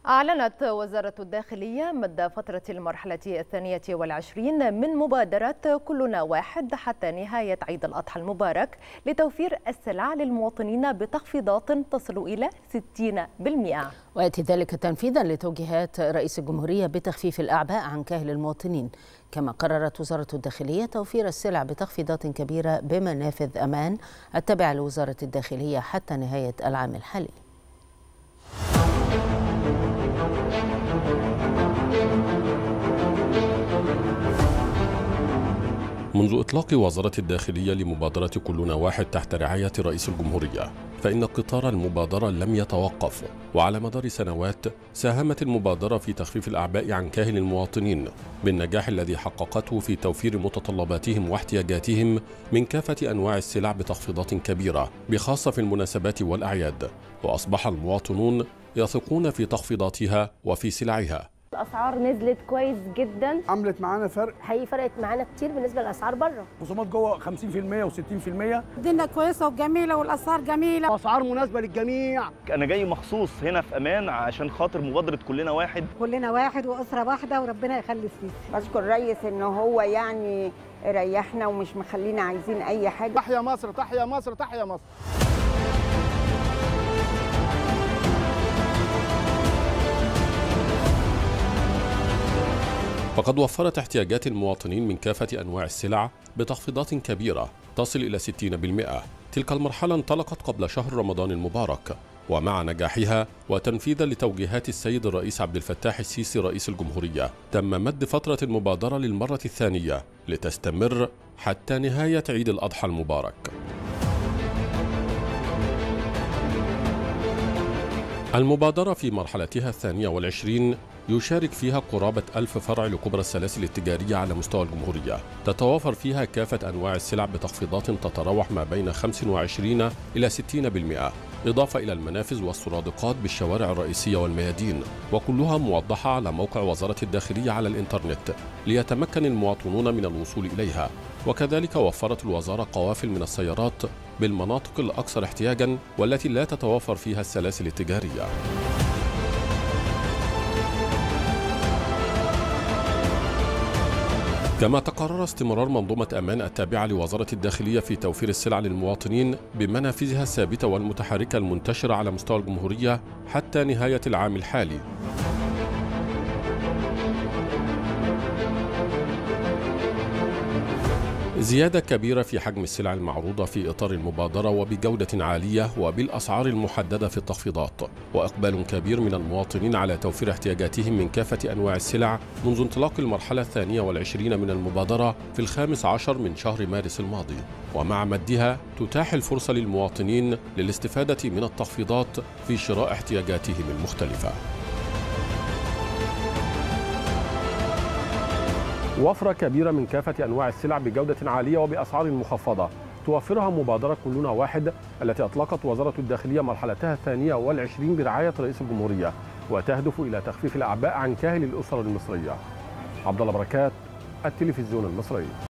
أعلنت وزارة الداخلية مد فترة المرحلة 22 من مبادرة كلنا واحد حتى نهاية عيد الأضحى المبارك لتوفير السلع للمواطنين بتخفيضات تصل إلى 60%. ويأتي ذلك تنفيذا لتوجيهات رئيس الجمهورية بتخفيف الأعباء عن كاهل المواطنين. كما قررت وزارة الداخلية توفير السلع بتخفيضات كبيرة بمنافذ أمان التابعة لوزارة الداخلية حتى نهاية العام الحالي. منذ إطلاق وزارة الداخلية لمبادرة كلنا واحد تحت رعاية رئيس الجمهورية، فإن قطار المبادرة لم يتوقف، وعلى مدار سنوات ساهمت المبادرة في تخفيف الأعباء عن كاهل المواطنين بالنجاح الذي حققته في توفير متطلباتهم واحتياجاتهم من كافة أنواع السلع بتخفيضات كبيرة، بخاصة في المناسبات والأعياد، وأصبح المواطنون يثقون في تخفيضاتها وفي سلعها. الاسعار نزلت كويس جدا، عملت معانا فرق، حقيقي فرقت معانا كتير بالنسبه للاسعار بره. خصومات جوه 50% و60%. الدنيا كويسه وجميله والاسعار جميله واسعار مناسبه للجميع. انا جاي مخصوص هنا في امان عشان خاطر مبادره كلنا واحد. كلنا واحد واسره واحده وربنا يخلي السيسي. بشكر الريس ان هو يعني ريحنا ومش مخلينا عايزين اي حاجه. تحيا مصر تحيا مصر تحيا مصر. فقد وفرت احتياجات المواطنين من كافة أنواع السلع بتخفيضات كبيرة تصل إلى 60%. تلك المرحلة انطلقت قبل شهر رمضان المبارك، ومع نجاحها وتنفيذا لتوجيهات السيد الرئيس عبد الفتاح السيسي رئيس الجمهورية، تم مد فترة المبادرة للمرة الثانية لتستمر حتى نهاية عيد الأضحى المبارك. المبادرة في مرحلتها 22 يشارك فيها قرابة 1000 فرع لكبرى السلاسل التجارية على مستوى الجمهورية، تتوافر فيها كافة أنواع السلع بتخفيضات تتراوح ما بين 25 إلى 60%، إضافة إلى المنافذ والسرادقات بالشوارع الرئيسية والميادين، وكلها موضحة على موقع وزارة الداخلية على الإنترنت ليتمكن المواطنون من الوصول إليها. وكذلك وفرت الوزارة قوافل من السيارات بالمناطق الأكثر احتياجاً والتي لا تتوافر فيها السلاسل التجارية. كما تقرر استمرار منظومة أمان التابعة لوزارة الداخلية في توفير السلع للمواطنين بمنافذها الثابتة والمتحركة المنتشرة على مستوى الجمهورية حتى نهاية العام الحالي. زيادة كبيرة في حجم السلع المعروضة في إطار المبادرة وبجودة عالية وبالأسعار المحددة في التخفيضات، وإقبال كبير من المواطنين على توفير احتياجاتهم من كافة أنواع السلع منذ انطلاق المرحلة 22 من المبادرة في 15 من شهر مارس الماضي. ومع مدها تتاح الفرصة للمواطنين للاستفادة من التخفيضات في شراء احتياجاتهم المختلفة. وفرة كبيرة من كافة أنواع السلع بجودة عالية وبأسعار مخفضة توفرها مبادرة كلنا واحد التي أطلقت وزارة الداخلية مرحلتها 22 برعاية رئيس الجمهورية، وتهدف إلى تخفيف الأعباء عن كاهل الأسر المصرية. عبد الله بركات، التلفزيون المصري.